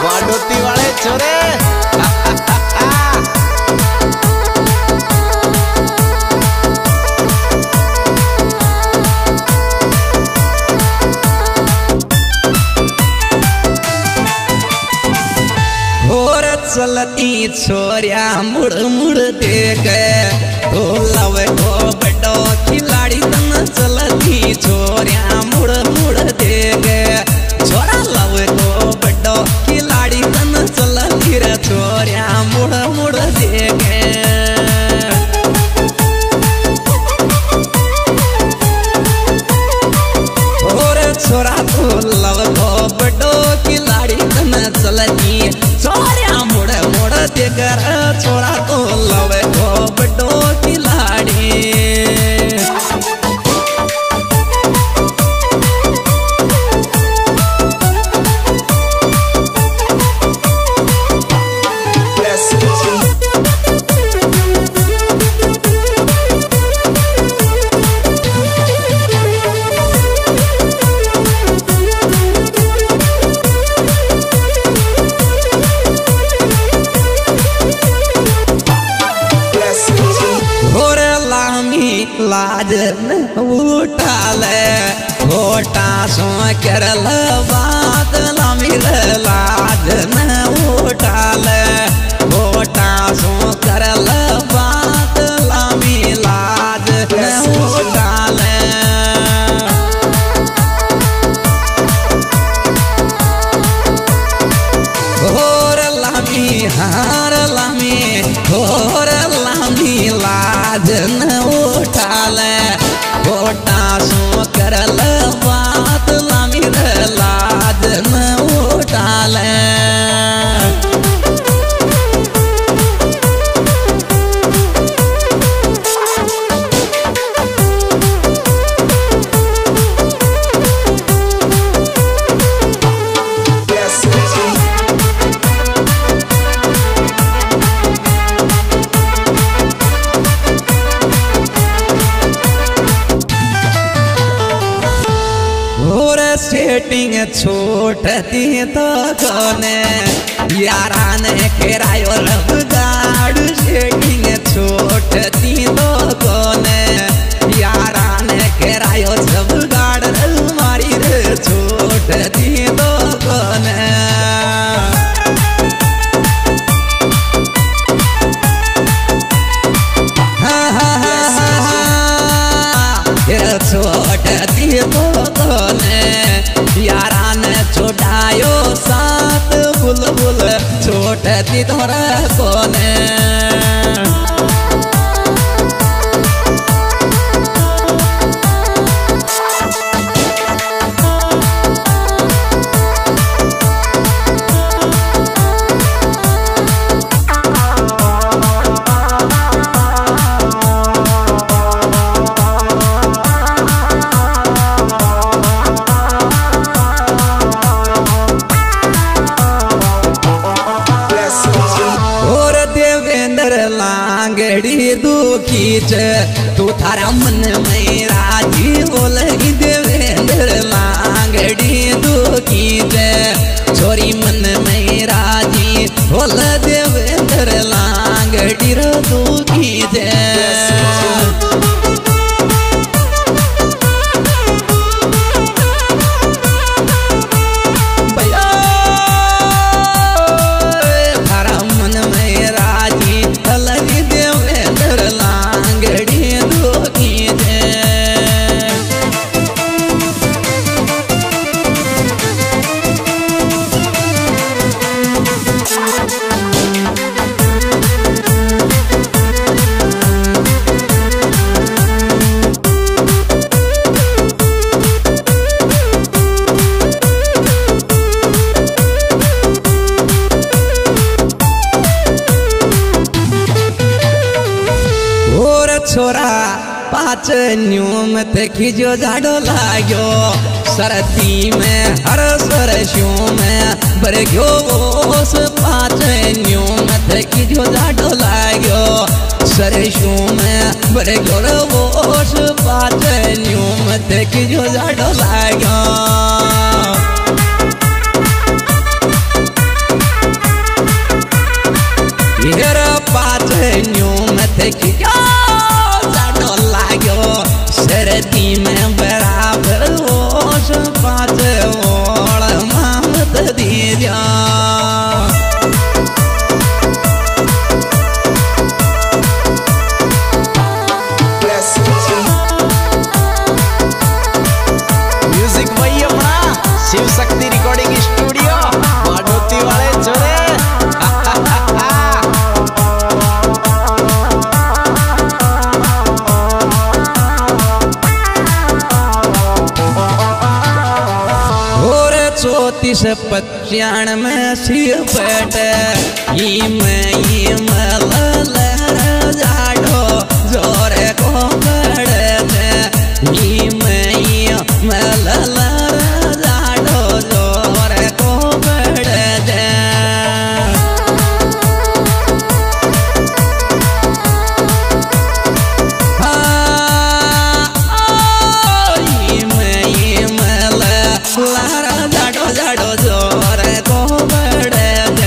बाडोती वाले छोरे चलती छोरिया मुड़ मुड़ देख तो लवे को बड़ो खिलाड़ी तन चलती छोरिया मुड़ मुड़ देख छोरा लवे को बड़ो खिलाड़ी तन चलती रे छोरिया मुड़ मुड़ देख और छोरा तो लवे को बड़ो खिलाड़ी तन चलती छोरिया मुड़ मुड़ देकर छोरा तो लवे को बड़ो खिलाड़ी लाज उठा ले होटा सो करल बात लामिर लाज न उठा ले होटा सो करल बात लामी लाज न उठा ले होर लामी हार लामी होर लामी लाज न होटा सो करल बात लामिर लाज न उठाले सेटिंग छोटती तो कोने यारा ने केरायो रब गाड़ सेटिंग छोटती तो कोने यारा ने केरायो रब गाड़ मारी रे छोटती तो कोने छोटती तो कोने यारा ने छोटायो सात बुलबुल छोटती तोरा कोने लांगड़ी दुखी तू थारा मन में राजी बोल देवेंद्र लांगड़ी दुखी छोरी मन में राजी बोल देवेंद्र लांगड़ी दुखी छोरा पाँच न्यूम खिजो झाड़ो लागो सरती में हर सरसों में बरग्यो ओस पाँच न्यूम खिजो झाड़ो लागो सरसों में बरग्यो ओस पाँच न्यूम खिजो झाड़ो लागो ढेर पाच न्यू मत क्या जाडो लागो सर्दी में बराबर होश पाच ओड़ मामत दीजा म्यूजिक वही अपना शिव शक्ति रिकॉर्डिंग स्टूडियो बाडोती वाले छोरे। चौतीस 95 शिव बैठे लहर जाडो जोरे को बड़े लहर जाडो जोरे को बड़े जाडो जोरे को बड़े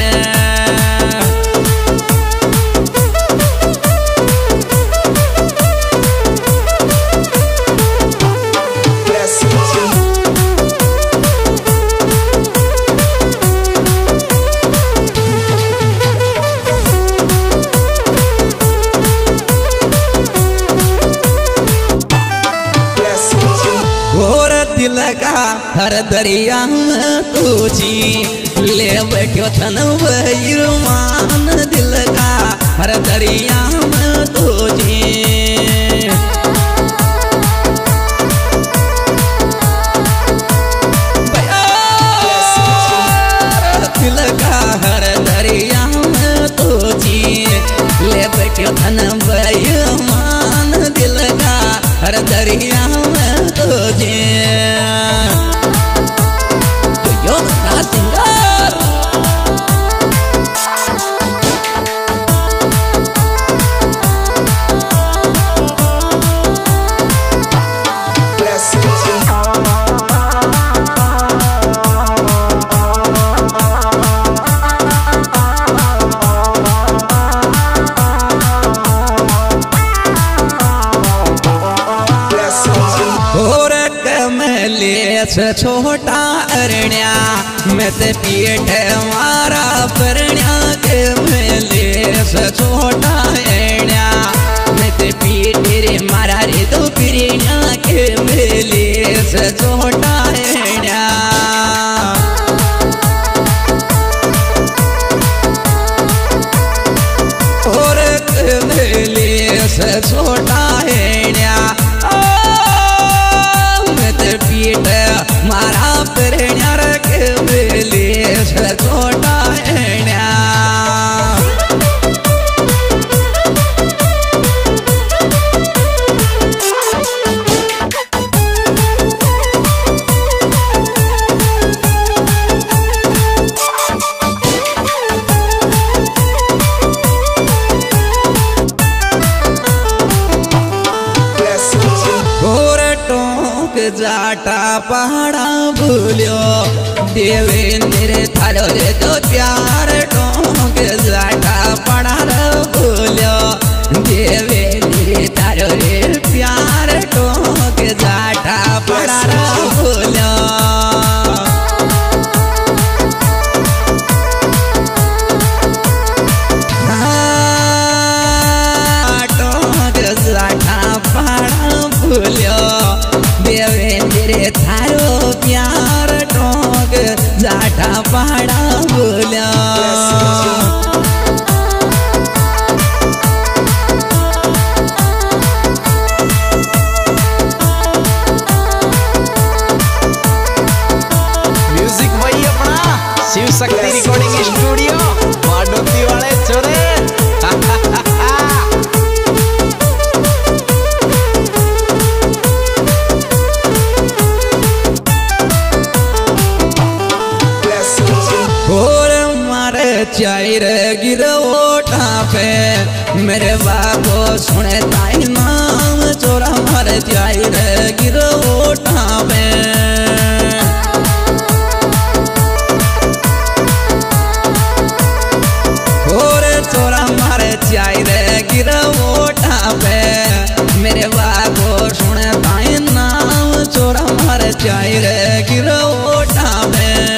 दिल का हर दरिया में तुझी ले बैठो थन मान दिल का हर दरिया में तुझी दिल का हर दरिया में तुझी ले बैठो थन मान दिल का हर दरिया में तुझे सिंगर से छोटा अरण्या मैं ते पीठ मारा परण्या के मेले से छोटा अरण्या मैं ते पीठ रे मारा रे तो पिरिया के मेले से छोटा अरण्या और मेले से छोटा अरण्या पीठ मारा परण्या के मेले से छोटा अरण्या जाटा पहाड़ा भूलियो देवेंद्र थारो रे तो प्यार टोंक जाटा पहाड़ा भूलियो देवेंद्र थारो रे प्यार टोंक जाटा पहाड़ा भूलियो टोंक जाटा पहाड़ा भूलियो देवेंद्र थारो प्यार टोंक जाटा पहाड़ा बोलिया म्यूजिक वही अपना शिव शक्ति रिकॉर्डिंग स्टूडियो बाडोती वाले छोरे। चायर गिरोटा पे मेरे बाबो सुने ताई नाम चोरा मारे चायर गिरोटा पे और चोरा जाए रे गिरोटा में।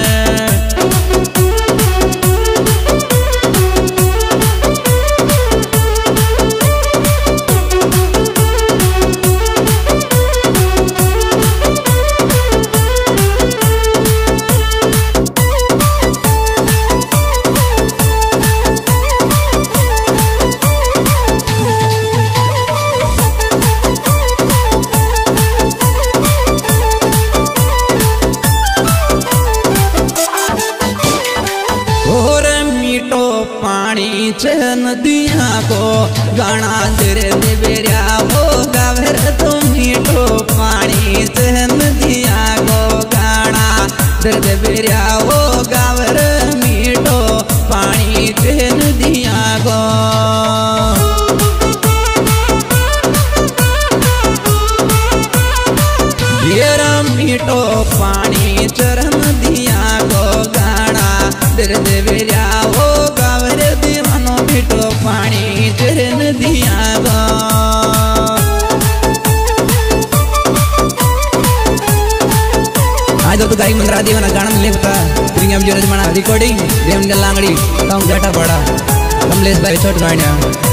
पानी च नदिया को गाना तेरे देवेरिया वो गावर तो मीठो पानी च नदिया को गाना तेरे देवेरिया वो गावर मीठो पानी च नदिया को। येरा मीठो पानी चरण दिया को गाना तेरे देवेरिया वो मीठो पानी चरण दिया गो। आज तो गाई मंदरा देवना गाना लेता प्रीमियम जोरज मना रिकॉर्डिंग देवन लांगड़ी कम जटा पड़ा कमलेश भाई छोट गाणिया।